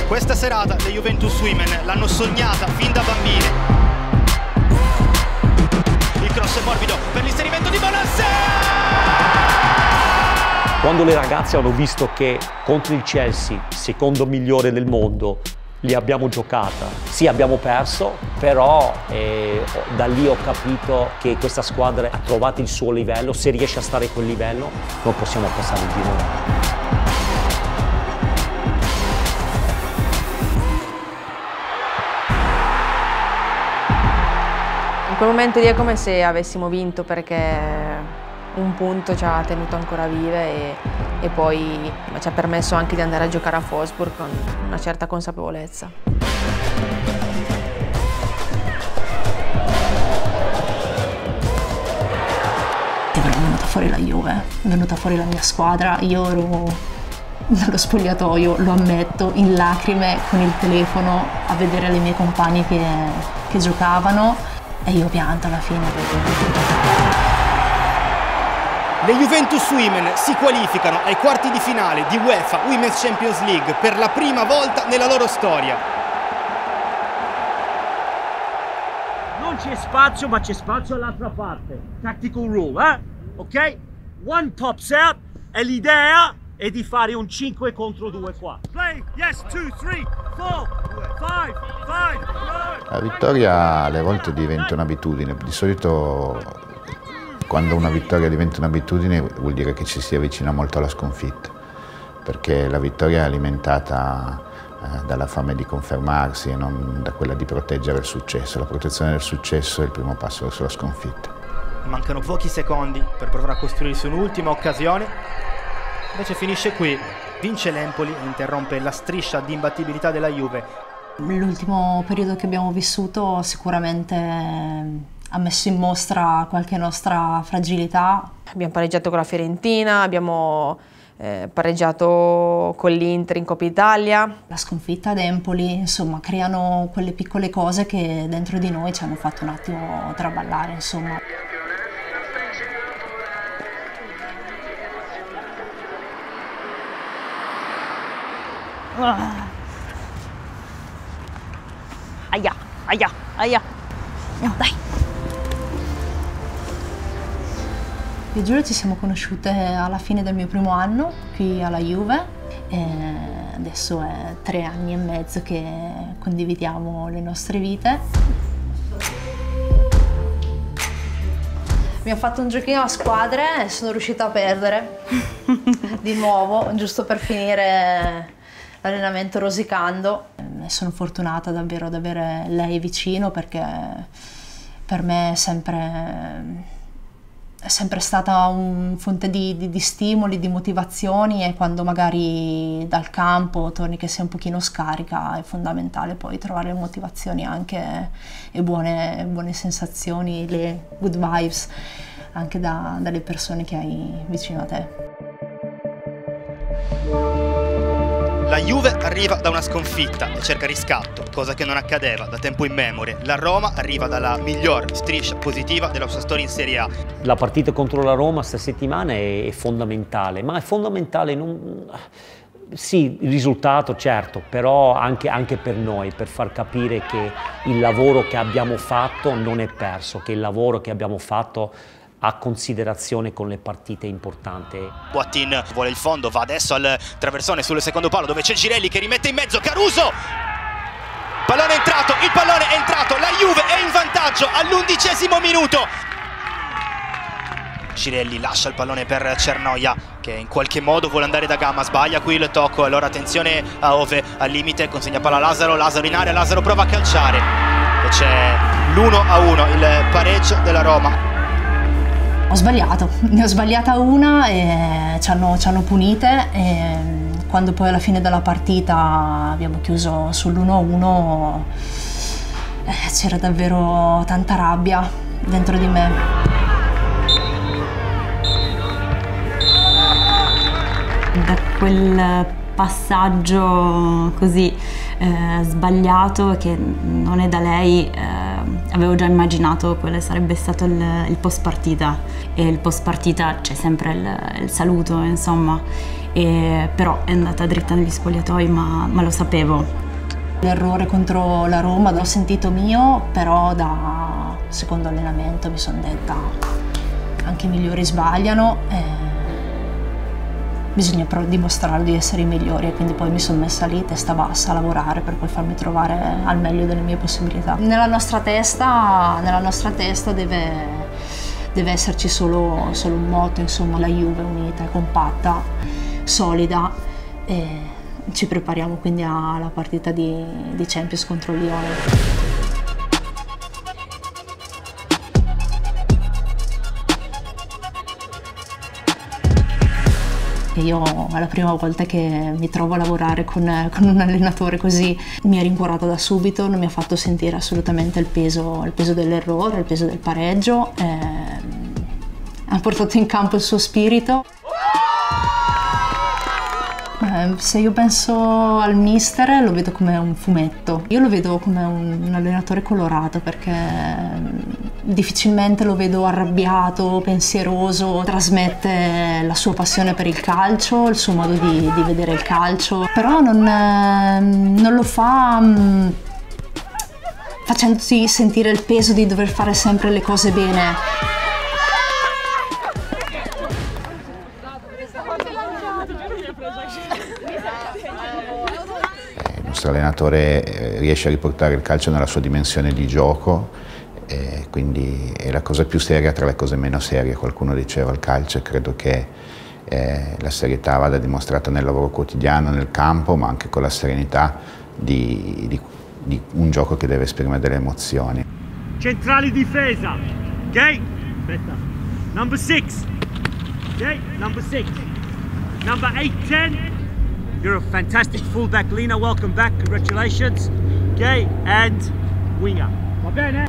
Questa serata le Juventus Women l'hanno sognata fin da bambine. Il cross è morbido per l'inserimento di Bonassè! Quando le ragazze hanno visto che contro il Chelsea, secondo migliore del mondo, li abbiamo giocata. Sì, abbiamo perso, però da lì ho capito che questa squadra ha trovato il suo livello. Se riesce a stare a quel livello, non possiamo passare il girone. In quel momento lì è come se avessimo vinto, perché un punto ci ha tenuto ancora vive e poi ci ha permesso anche di andare a giocare a Wolfsburg con una certa consapevolezza. È venuta fuori la Juve, è venuta fuori la mia squadra. Io ero dallo spogliatoio, lo ammetto, in lacrime con il telefono a vedere le mie compagne che giocavano. E io ho pianto alla fine. Le Juventus Women si qualificano ai quarti di finale di UEFA Women's Champions League per la prima volta nella loro storia. Non c'è spazio, ma c'è spazio all'altra parte. Tactical rule, eh? Ok? One tops out e l'idea è di fare un 5 contro 2 qua. Play, yes, 2, 3, 4, 5, 5, La vittoria alle volte diventa un'abitudine, di solito quando una vittoria diventa un'abitudine vuol dire che ci si avvicina molto alla sconfitta, perché la vittoria è alimentata dalla fame di confermarsi e non da quella di proteggere il successo. La protezione del successo è il primo passo verso la sconfitta. Mancano pochi secondi per provare a costruirsi un'ultima occasione, invece finisce qui, vince l'Empoli e interrompe la striscia di imbattibilità della Juve. L'ultimo periodo che abbiamo vissuto sicuramente ha messo in mostra qualche nostra fragilità. Abbiamo pareggiato con la Fiorentina, abbiamo pareggiato con l'Inter in Coppa Italia. La sconfitta ad Empoli, insomma, creano quelle piccole cose che dentro di noi ci hanno fatto un attimo traballare, insomma. Aia, aia, aia. No, dai. Vi giuro, ci siamo conosciute alla fine del mio primo anno qui alla Juve e adesso è 3 anni e mezzo che condividiamo le nostre vite. Abbiamo fatto un giochino a squadre e sono riuscita a perdere di nuovo, giusto per finire l'allenamento rosicando. Sono fortunata davvero ad avere lei vicino, perché per me è sempre stata un fonte di stimoli, di motivazioni, e quando magari dal campo torni che sei un pochino scarica è fondamentale poi trovare motivazioni anche e buone sensazioni, le good vibes anche dalle persone che hai vicino a te. La Juve arriva da una sconfitta e cerca riscatto, cosa che non accadeva da tempo immemore. La Roma arriva dalla miglior striscia positiva della sua storia in Serie A. La partita contro la Roma questa settimana è fondamentale, ma è fondamentale sì, il risultato certo, però anche per noi, per far capire che il lavoro che abbiamo fatto non è perso, che il lavoro che abbiamo fatto a considerazione con le partite importanti. Boattin vuole il fondo, va adesso al traversone sul secondo palo dove c'è Girelli che rimette in mezzo, Caruso! Pallone è entrato, il pallone è entrato, la Juve è in vantaggio all'11° minuto. Girelli lascia il pallone per Cernoia che in qualche modo vuole andare da gamma, sbaglia qui il tocco, allora attenzione a Ove, al limite, consegna palla a Lazaro, Lazaro in area, Lazaro prova a calciare e c'è l'1-1, il pareggio della Roma. Ho sbagliato, ne ho sbagliata una e ci hanno punite, e quando poi alla fine della partita abbiamo chiuso sull'1-1 c'era davvero tanta rabbia dentro di me. Da quel passaggio così sbagliato, che non è da lei, avevo già immaginato quale sarebbe stato il post partita, e il post partita c'è sempre il saluto, insomma, però è andata dritta negli spogliatoi, ma lo sapevo. L'errore contro la Roma l'ho sentito mio, però da secondo allenamento mi sono detta anche i migliori sbagliano. Bisogna però dimostrare di essere i migliori, e quindi poi mi sono messa lì testa bassa a lavorare per poi farmi trovare al meglio delle mie possibilità. Nella nostra testa deve esserci solo un motto, insomma, la Juve unita, compatta, solida, e ci prepariamo quindi alla partita di Champions contro il Lione. Io è la prima volta che mi trovo a lavorare con un allenatore così, mi ha rincuorata da subito, non mi ha fatto sentire assolutamente il peso dell'errore, il peso del pareggio, ha portato in campo il suo spirito. Se io penso al mister lo vedo come un fumetto, io lo vedo come un allenatore colorato, perché difficilmente lo vedo arrabbiato, pensieroso, trasmette la sua passione per il calcio, il suo modo di vedere il calcio, però non lo fa facendosi sentire il peso di dover fare sempre le cose bene. Il nostro allenatore riesce a riportare il calcio nella sua dimensione di gioco, quindi è la cosa più seria tra le cose meno serie. Qualcuno diceva il calcio, e credo che la serietà vada dimostrata nel lavoro quotidiano, nel campo, ma anche con la serenità di un gioco che deve esprimere delle emozioni. Centrali difesa, ok? Aspetta. Number 6, ok? Number 6. Number 8-10. You're a fantastic fullback, Lina. Welcome back. Congratulations. Okay, and winger. Va bene?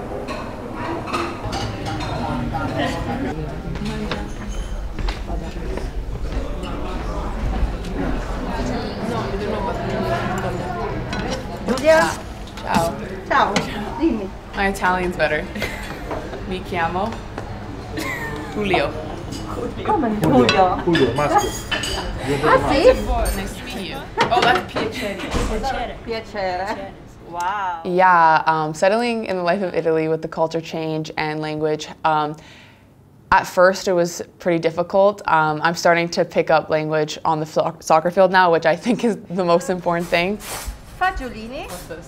Ciao. Ciao. Dimmi. My Italian's better. Mi chiamo Julio. Come Julio? Julio, maschio. Ah sì? Nice to meet you. Oh, that's piacere. Piacere. Wow. Yeah, settling in the life of Italy with the culture change and language. At first it was pretty difficult. I'm starting to pick up language on the soccer field now, which I think is the most important thing. Fagiolini?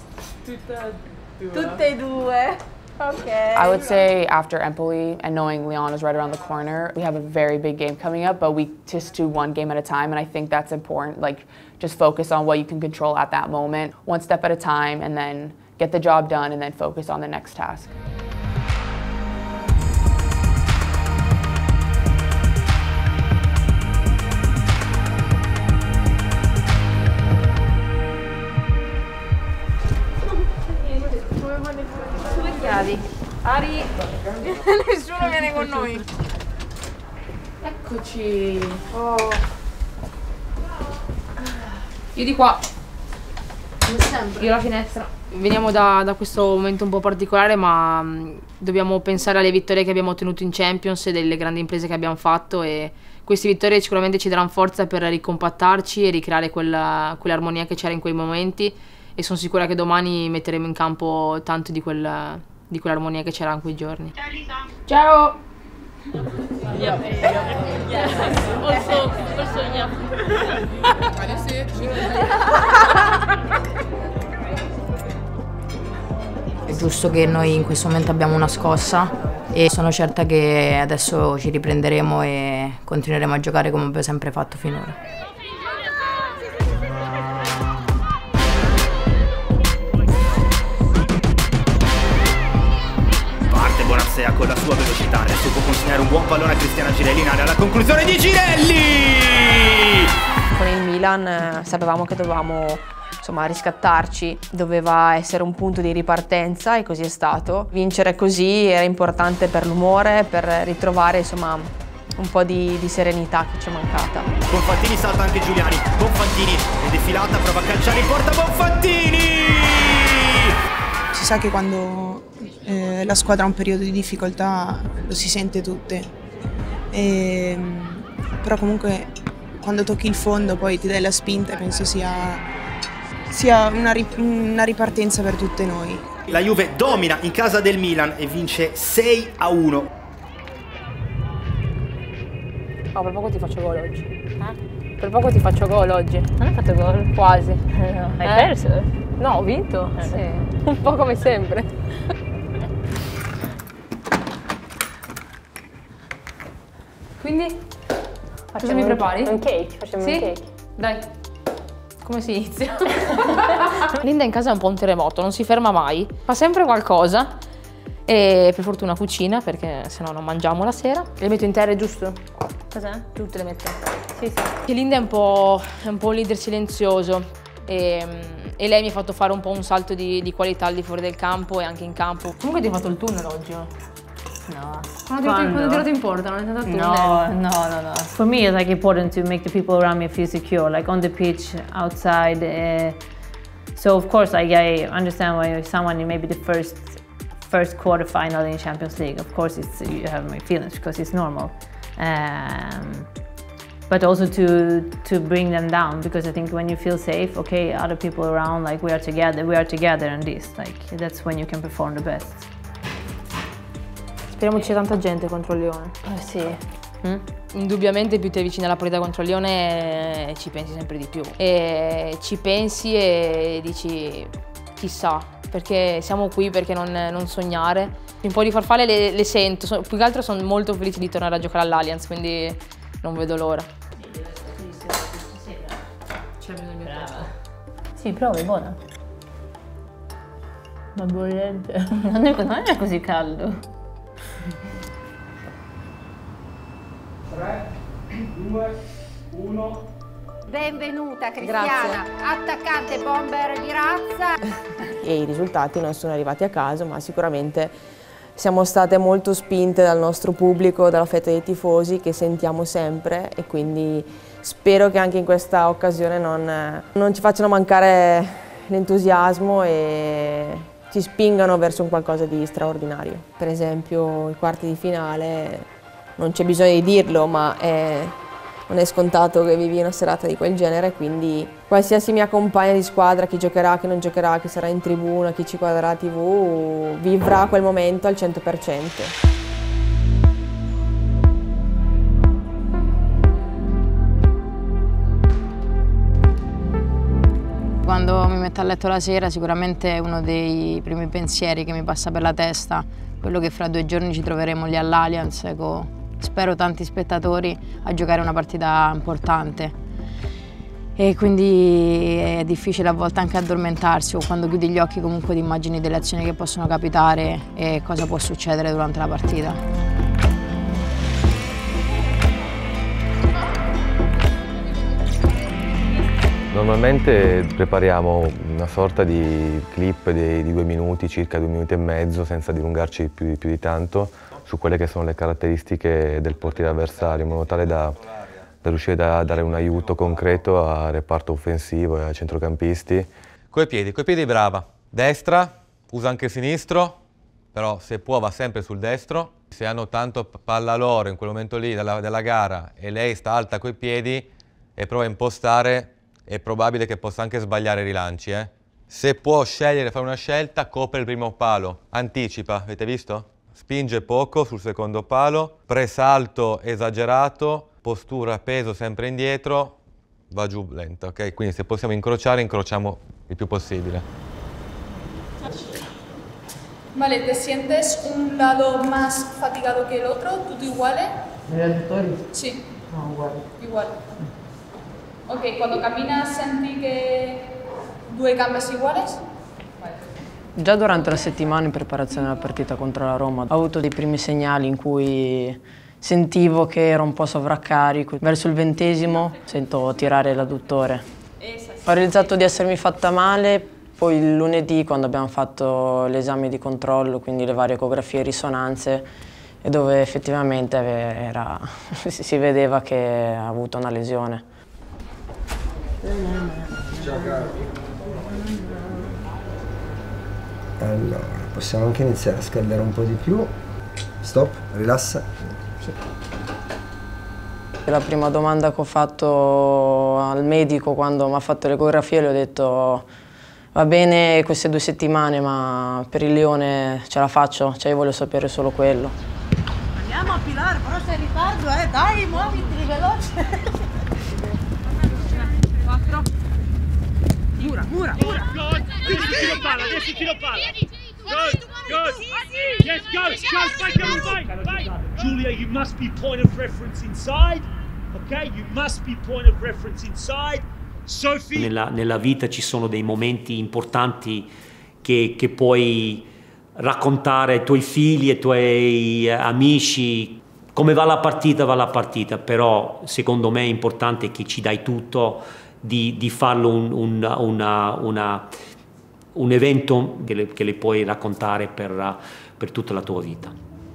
Tutte e due. Okay. I would say after Empoli and knowing Lyon is right around the corner, we have a very big game coming up, but we just do one game at a time, and I think that's important. Like, just focus on what you can control at that moment, one step at a time, and then get the job done, and then focus on the next task. Ari, nessuno viene con noi. Eccoci. Oh. Io di qua. Come sempre. Io la finestra. Veniamo da questo momento un po' particolare, ma dobbiamo pensare alle vittorie che abbiamo ottenuto in Champions e delle grandi imprese che abbiamo fatto, e queste vittorie sicuramente ci daranno forza per ricompattarci e ricreare quell'armonia che c'era in quei momenti, e sono sicura che domani metteremo in campo tanto di quell'armonia che c'era in quei giorni. Ciao! È giusto che noi in questo momento abbiamo una scossa, e sono certa che adesso ci riprenderemo e continueremo a giocare come abbiamo sempre fatto finora. Bonassea con la sua velocità, adesso può consegnare un buon pallone a Cristiana Girelli in area alla conclusione di Girelli! Con il Milan sapevamo che dovevamo riscattarci, doveva essere un punto di ripartenza, e così è stato. Vincere così era importante per l'umore, per ritrovare un po' di serenità che ci è mancata. Bonfantini salta anche Giuliani, Bonfantini è defilata, prova a calciare in porta Bonfantini! Si sa che quando la squadra ha un periodo di difficoltà lo si sente tutte, però comunque quando tocchi il fondo poi ti dai la spinta e penso sia una ripartenza per tutte noi. La Juve domina in casa del Milan e vince 6-1. Oh, per poco ti faccio gol oggi. Per poco ti faccio gol oggi. Non hai fatto gol? Quasi. No. Hai perso? No, ho vinto. Sì. Un po' come sempre. Quindi? Cosa mi prepari? Un cake, facciamo un cake. Dai. Come si inizia? Linda in casa è un po' un terremoto, non si ferma mai. Fa sempre qualcosa. E per fortuna cucina, perché sennò non mangiamo la sera. Le metto in terra, giusto? Cos'è? Tutte le metto. Sì. Che Linda è un po' un leader silenzioso. E lei mi ha fatto fare un po' un salto di qualità al di fuori del campo e anche in campo. Comunque ti hai fatto il tunnel oggi, No. Quando tirato in porta, non è stato il tunnel? No. For me, it's like important to make the people around me feel secure, like on the pitch, outside. So of course, like I understand why someone in maybe the first quarterfinal in Champions League, of course, you have my feelings because it's normal. But also to bring them down, because I think when you feel safe, okay, other people around, like we are together in this, like that's when you can perform the best. Speriamo ci sia tanta gente contro il Lione. Sì. Indubbiamente più ti avvicini alla partita contro il Lione ci pensi sempre di più. E ci pensi e dici chissà, perché siamo qui, perché non sognare. Un po' di farfalle le sento, più che altro sono molto felice di tornare a giocare all'Allianz, quindi non vedo l'ora. C'è bisogno di Sì, prova, è buona. Ma bollente. Non è così caldo. 3, 2, 1. Benvenuta Cristiana, attaccante bomber di razza. E i risultati non sono arrivati a caso, ma sicuramente siamo state molto spinte dal nostro pubblico, dalla fetta dei tifosi che sentiamo sempre, e quindi spero che anche in questa occasione non ci facciano mancare l'entusiasmo e ci spingano verso un qualcosa di straordinario. Per esempio i quarti di finale, non c'è bisogno di dirlo, ma non è scontato che vivi una serata di quel genere, quindi qualsiasi mia compagna di squadra, chi giocherà, chi non giocherà, chi sarà in tribuna, chi ci guarderà la TV, vivrà quel momento al 100%. Quando mi metto a letto la sera sicuramente uno dei primi pensieri che mi passa per la testa quello che fra 2 giorni ci troveremo lì all'Allianz con, spero, tanti spettatori a giocare una partita importante. E quindi è difficile a volte anche addormentarsi, o quando chiudi gli occhi comunque ti immagini delle azioni che possono capitare e cosa può succedere durante la partita. Normalmente prepariamo una sorta di clip di 2 minuti, circa 2 minuti e mezzo, senza dilungarci più di tanto, su quelle che sono le caratteristiche del portiere avversario, in modo tale da riuscire a dare un aiuto concreto al reparto offensivo e ai centrocampisti. Coi piedi brava. Destra, usa anche il sinistro, però se può va sempre sul destro. Se hanno tanto palla loro in quel momento lì della gara e lei sta alta coi piedi e prova a impostare, è probabile che possa anche sbagliare i rilanci. Se può scegliere di fare una scelta, copre il primo palo, anticipa, avete visto? Spinge poco sul secondo palo, presalto esagerato, postura, peso sempre indietro, va giù lenta, ok? Quindi se possiamo incrociare, incrociamo il più possibile. Vale, ¿te sientes un lado más fatigado que el otro? ¿Tutto iguale? ¿Los adductori? Sí. No, igual. Igual. Ok, cuando caminas senti che 2 gambe iguales? Già durante la settimana in preparazione alla partita contro la Roma ho avuto dei primi segnali in cui sentivo che ero un po' sovraccarico. Verso il 20° sento tirare l'adduttore. Ho realizzato di essermi fatta male poi il lunedì, quando abbiamo fatto l'esame di controllo, quindi le varie ecografie e risonanze, e dove effettivamente si vedeva che ha avuto una lesione. Allora, possiamo anche iniziare a scaldare un po' di più. Stop, rilassa. La prima domanda che ho fatto al medico quando mi ha fatto l'ecografia, gli ho detto va bene queste 2 settimane, ma per il Lione ce la faccio, cioè io voglio sapere solo quello. Andiamo a Pilar, però sei in ritardo, dai, muoviti, veloce. 4. Mura. Adesso tiro palla. Good. Yes, go, vai. Julia, you must be point of reference inside. Okay, you must be point of reference inside. Sophie. Nella vita ci sono dei momenti importanti che puoi raccontare ai tuoi figli, ai tuoi amici. Come va la partita, però secondo me è importante che ci dai tutto di farlo un evento che le puoi raccontare per tutta la tua vita.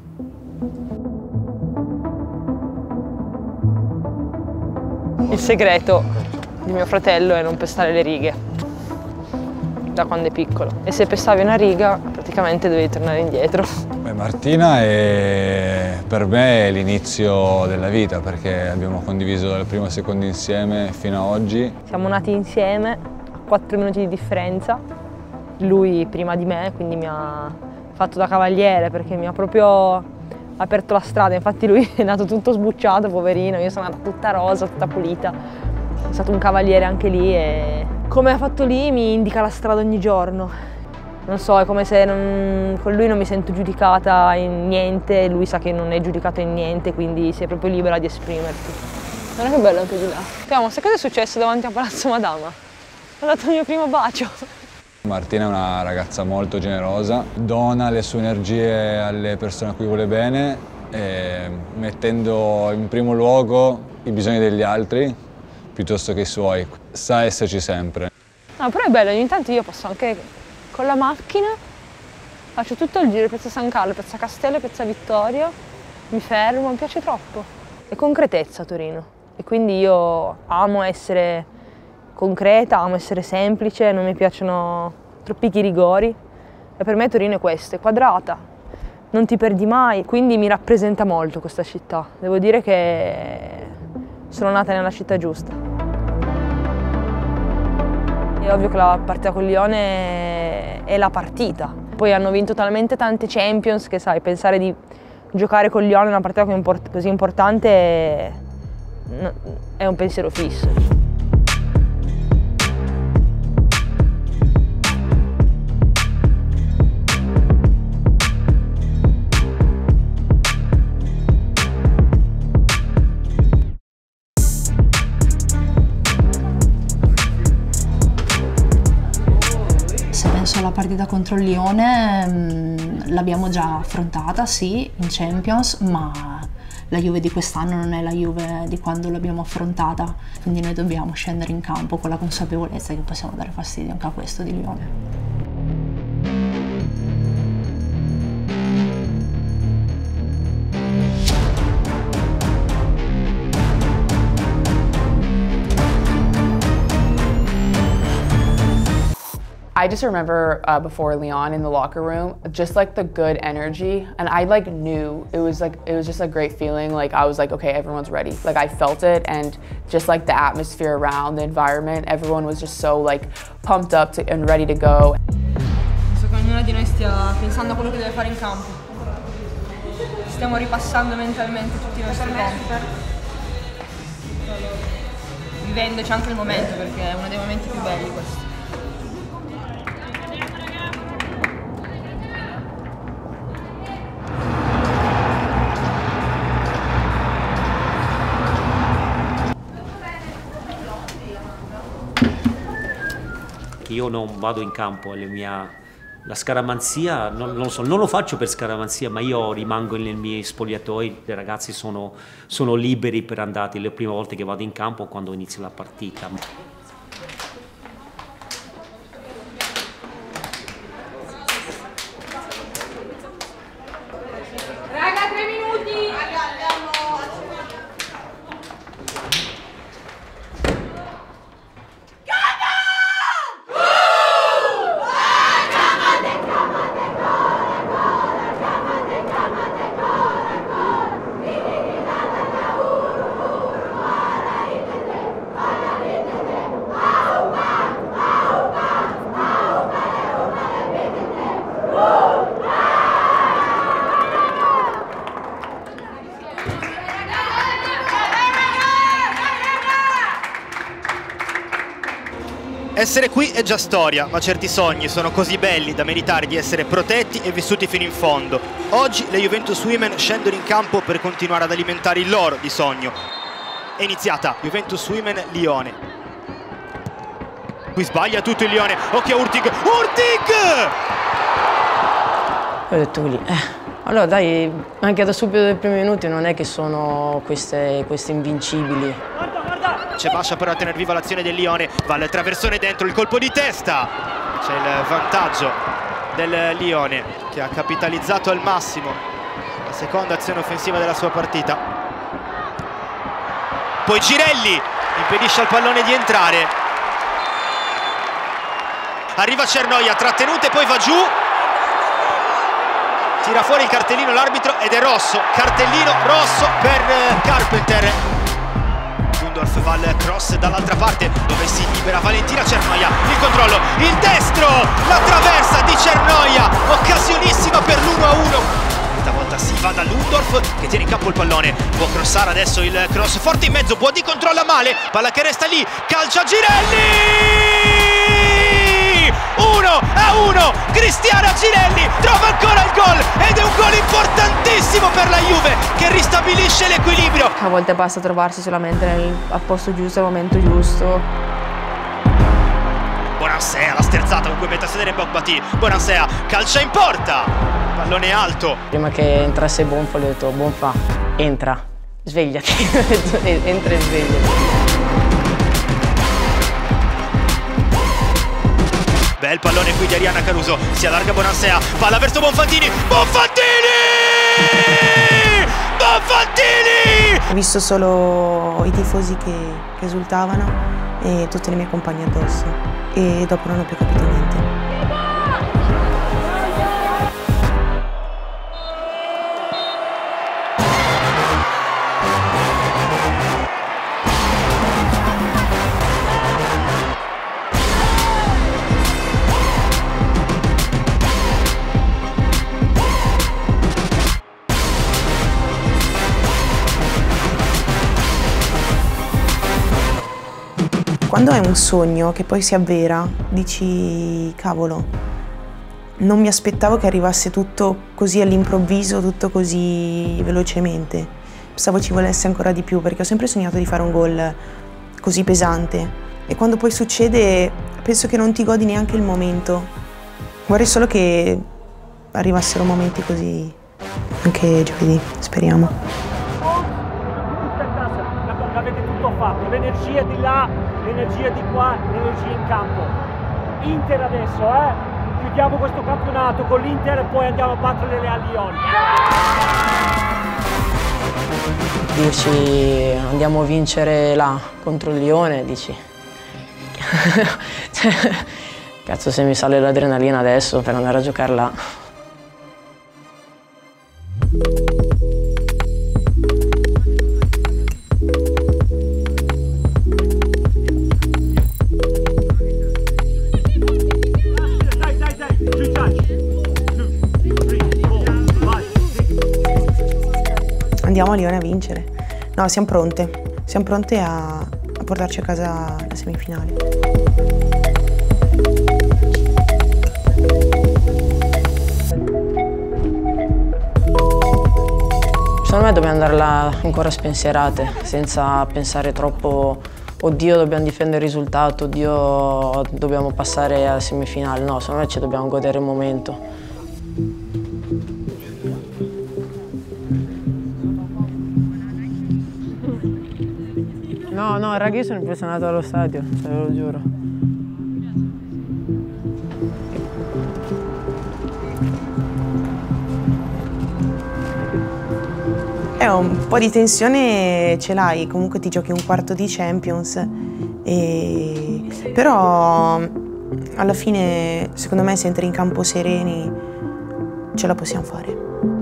Il segreto di mio fratello è non pestare le righe da quando è piccolo, e se pestavi una riga praticamente dovevi tornare indietro. Martina per me è l'inizio della vita, perché abbiamo condiviso dal primo secondo insieme fino a oggi. Siamo nati insieme a 4 minuti di differenza, lui prima di me, quindi mi ha fatto da cavaliere perché mi ha proprio aperto la strada. Infatti lui è nato tutto sbucciato, poverino, io sono nata tutta rosa, tutta pulita. È stato un cavaliere anche lì e come ha fatto lì mi indica la strada ogni giorno. Non so, è come se con lui non mi sento giudicata in niente, lui sa che non è giudicato in niente, quindi sei proprio libera di esprimerti. Guarda che bello anche di là. Ma sai cosa è successo davanti a Palazzo Madama? Ho dato il mio primo bacio. Martina è una ragazza molto generosa, dona le sue energie alle persone a cui vuole bene, mettendo in primo luogo i bisogni degli altri piuttosto che i suoi. Sa esserci sempre. No, però è bello, ogni tanto io posso anche con la macchina, faccio tutto il giro, Piazza San Carlo, Piazza Castello, Piazza Vittorio, mi fermo, mi piace troppo. È concretezza Torino e quindi io amo essere concreta, amo essere semplice, non mi piacciono troppi chirigori e per me Torino è questo, è quadrata, non ti perdi mai, quindi mi rappresenta molto questa città. Devo dire che sono nata nella città giusta. È ovvio che la partita con Lione è la partita. Poi hanno vinto talmente tante Champions che sai, pensare di giocare con Lione in una partita così importante è un pensiero fisso. La partita contro il Lione l'abbiamo già affrontata, sì, in Champions, ma la Juve di quest'anno non è la Juve di quando l'abbiamo affrontata, quindi noi dobbiamo scendere in campo con la consapevolezza che possiamo dare fastidio anche a questo di Lione. I just remember before Lyon in the locker room, just like the good energy, and I like knew it was just a great feeling. Like I was like, okay, everyone's ready. Like I felt it, and just like the atmosphere around, the environment, everyone was just so like pumped up and ready to go. Penso che ognuna di noi stia pensando a quello che deve fare in campo. Stiamo ripassando mentalmente tutti i nostri compiti, vivendoci anche il momento, perché è uno dei momenti più belli questo. Io non vado in campo, la scaramanzia, non lo so, non lo faccio per scaramanzia, ma io rimango nei miei spogliatoi, i ragazzi sono liberi per andare le prime volte che vado in campo quando inizia la partita. Raga, 3 minuti! Essere qui è già storia, ma certi sogni sono così belli da meritare di essere protetti e vissuti fino in fondo. Oggi le Juventus Women scendono in campo per continuare ad alimentare il loro di sogno. È iniziata Juventus Women Lione. Qui sbaglia tutto il Lione. Occhio a Hurtig. Hurtig! Ho detto lì. Allora dai, anche da subito dai primi minuti non è che sono queste invincibili. C'è Bascia però a tenere viva l'azione del Lione, va al traversone dentro, il colpo di testa. C'è il vantaggio del Lione che ha capitalizzato al massimo la seconda azione offensiva della sua partita. Poi Girelli impedisce al pallone di entrare. Arriva Cernoia, trattenute, poi va giù. Tira fuori il cartellino l'arbitro ed è rosso. Cartellino rosso per Carpenter. Lundorf va al cross dall'altra parte dove si libera Valentina Cernoia. Il controllo, il destro, la traversa di Cernoia. Occasionissima per l'1-1. Stavolta si va da Lundorf che tiene in campo il pallone. Può crossare adesso il cross forte in mezzo. Buoni controlla male. Palla che resta lì. Calcia Girelli. 1-1, Cristiana Girelli trova ancora il gol ed è un gol importantissimo per la Juve che ristabilisce l'equilibrio. A volte basta trovarsi solamente al posto giusto, al momento giusto. Bonansea, la sterzata con cui mette a sedere Bogbati. Bonansea calcia in porta, pallone alto. Prima che entrasse Bonfa, gli ho detto: Bonfa, entra, svegliati. Entra e svegliati. Bel pallone qui di Arianna Caruso, si allarga Bonansea, palla verso Bonfantini, Bonfantini! Bonfantini! Ho visto solo i tifosi che esultavano e tutte le mie compagne addosso e dopo non ho più capito niente. Quando è un sogno che poi si avvera, dici cavolo, non mi aspettavo che arrivasse tutto così all'improvviso, tutto così velocemente. Pensavo ci volesse ancora di più perché ho sempre sognato di fare un gol così pesante e quando poi succede penso che non ti godi neanche il momento. Vorrei solo che arrivassero momenti così anche giovedì, speriamo. Avete tutto fatto, l'energia di là, l'energia di qua, l'energia in campo. Inter adesso, chiudiamo questo campionato con l'Inter e poi andiamo a battere le Lione. Dici andiamo a vincere là contro il Lione, dici cazzo, se mi sale l'adrenalina adesso per andare a giocare là. Andiamo a Lione a vincere. No, siamo pronte a portarci a casa la semifinale. Secondo me dobbiamo andare là ancora spensierate, senza pensare troppo oddio dobbiamo difendere il risultato, oddio dobbiamo passare alla semifinale. No, secondo me ci dobbiamo godere il momento. No, raga, io sono impressionato allo stadio, ve lo giuro. Un po' di tensione ce l'hai, comunque ti giochi un quarto di Champions, però alla fine secondo me se entri in campo sereni ce la possiamo fare.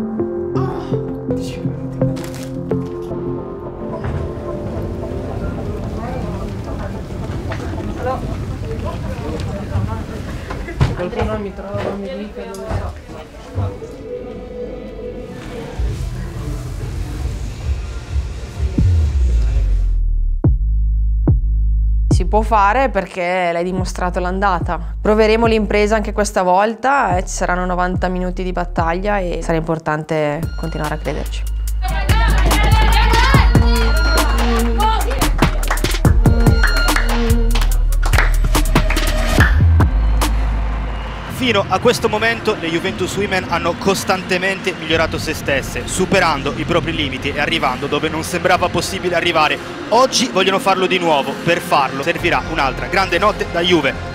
Qualcuno mi trova, mi dica dove sta. Si può fare perché l'hai dimostrato l'andata. Proveremo l'impresa anche questa volta, ci saranno 90 minuti di battaglia e sarà importante continuare a crederci. Fino a questo momento le Juventus Women hanno costantemente migliorato se stesse, superando i propri limiti e arrivando dove non sembrava possibile arrivare. Oggi vogliono farlo di nuovo, per farlo servirà un'altra grande notte da Juve.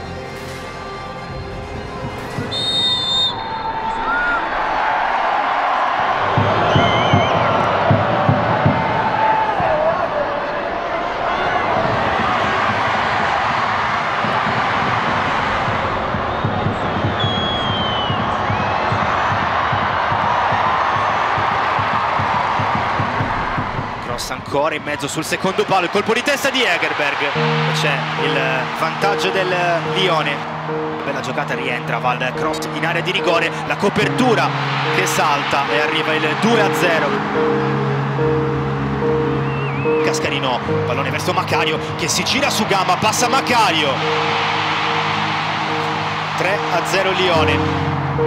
Ancora in mezzo sul secondo palo, il colpo di testa di Egerberg, c'è il vantaggio del Lione. Bella giocata, rientra, va al cross in area di rigore, la copertura che salta e arriva il 2-0. Cascarino, pallone verso Macario che si gira su gamba, passa Macario. 3-0 Lione.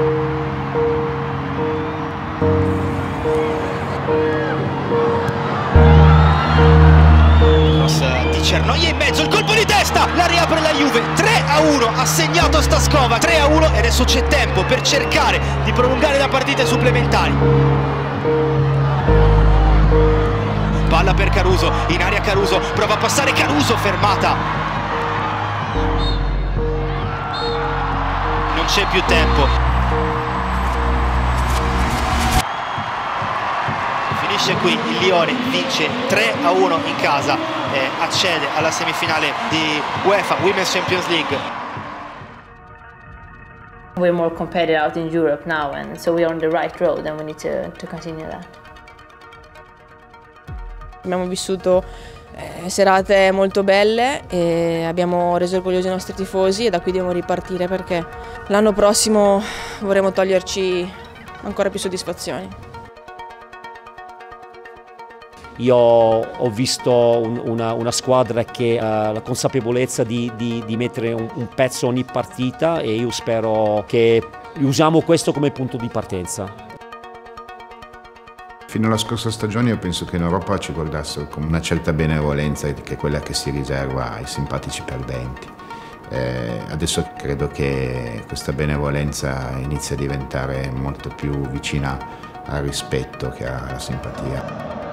Di Cernoia in mezzo, il colpo di testa, la riapre la Juve. 3-1 ha segnato Staskova, 3-1 e adesso c'è tempo per cercare di prolungare la partita ai supplementari. Palla per Caruso, in area Caruso, prova a passare Caruso, fermata. Non c'è più tempo. Finisce qui, il Lione vince 3-1 in casa e accede alla semifinale di UEFA Women's Champions League. We're more competitive out in Europe now, and so we are on the right road and we need to continue that. Abbiamo vissuto serate molto belle e abbiamo reso orgogliosi i nostri tifosi e da qui dobbiamo ripartire perché l'anno prossimo vorremmo toglierci ancora più soddisfazioni. Io ho visto una squadra che ha la consapevolezza di mettere un pezzo ogni partita e io spero che usiamo questo come punto di partenza. Fino alla scorsa stagione io penso che in Europa ci guardassero con una certa benevolenza che è quella che si riserva ai simpatici perdenti. Adesso credo che questa benevolenza inizi a diventare molto più vicina al rispetto che alla simpatia.